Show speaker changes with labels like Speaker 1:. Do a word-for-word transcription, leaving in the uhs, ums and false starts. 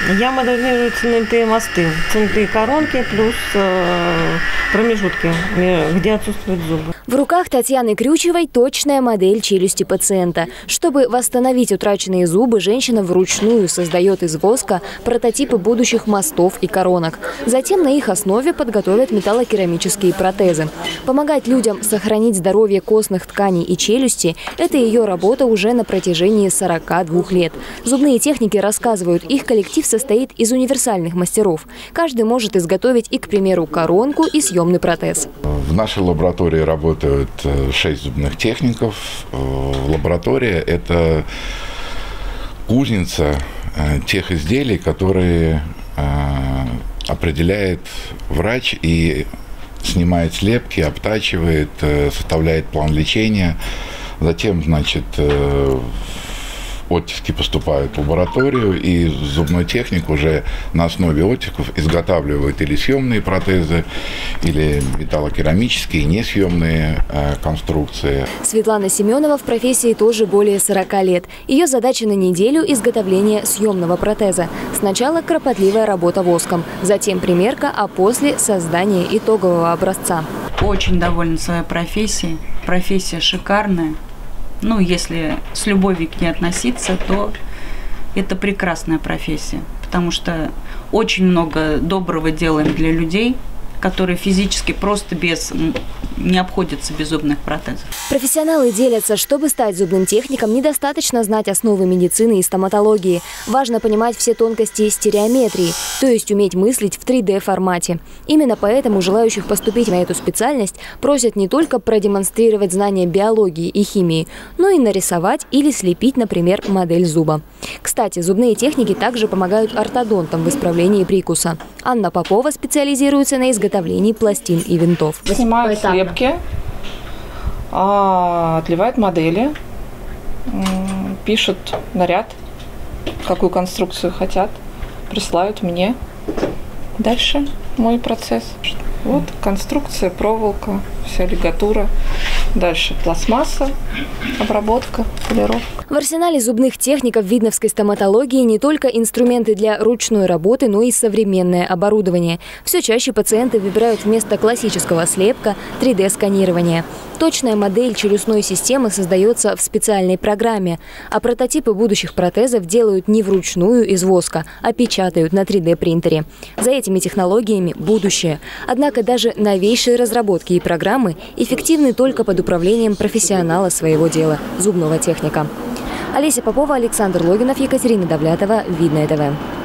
Speaker 1: Я моделирую цементные мосты, цементные коронки плюс э, промежутки, где отсутствуют зубы.
Speaker 2: В руках Татьяны Крючевой точная модель челюсти пациента. Чтобы восстановить утраченные зубы, женщина вручную создает из воска прототипы будущих мостов и коронок. Затем на их основе подготовят металлокерамические протезы. Помогать людям сохранить здоровье костных тканей и челюсти – это ее работа уже на протяжении сорока двух лет. Зубные техники рассказывают, их коллектив состоит из универсальных мастеров. Каждый может изготовить и, к примеру, коронку и съемный протез.
Speaker 3: В нашей лаборатории работают шесть зубных техников. Лаборатория – это кузница тех изделий, которые определяет врач и снимает слепки, обтачивает, составляет план лечения. Затем, значит, оттиски поступают в лабораторию, и зубной техник уже на основе оттисков изготавливает или съемные протезы, или металлокерамические, несъемные э, конструкции.
Speaker 2: Светлана Семенова в профессии тоже более сорока лет. Ее задача на неделю – изготовление съемного протеза. Сначала кропотливая работа воском, затем примерка, а после – создание итогового образца.
Speaker 4: Очень довольна своей профессией. Профессия шикарная. Ну, если с любовью к ней относиться, то это прекрасная профессия, потому что очень много доброго делаем для людей, которые физически просто без, не обходятся без зубных протезов.
Speaker 2: Профессионалы делятся, чтобы стать зубным техником, недостаточно знать основы медицины и стоматологии. Важно понимать все тонкости стереометрии, то есть уметь мыслить в три дэ формате. Именно поэтому желающих поступить на эту специальность просят не только продемонстрировать знания биологии и химии, но и нарисовать или слепить, например, модель зуба. Кстати, зубные техники также помогают ортодонтам в исправлении прикуса. Анна Попова специализируется на изготовлении пластин и винтов.
Speaker 5: Снимают слепки, отливают модели, пишут наряд, какую конструкцию хотят, присылают мне. Дальше мой процесс. Вот конструкция, проволока, вся лигатура. Дальше пластмасса, обработка, полировка.
Speaker 2: В арсенале зубных техников видновской стоматологии не только инструменты для ручной работы, но и современное оборудование. Все чаще пациенты выбирают вместо классического слепка три дэ сканирование. Точная модель челюстной системы создается в специальной программе, а прототипы будущих протезов делают не вручную из воска, а печатают на три дэ принтере. За этими технологиями будущее. Однако даже новейшие разработки и программы эффективны только под управлением профессионала своего дела – зубного техника. Олеся Попова, Александр Логинов, Екатерина Давлятова, Видное ТВ.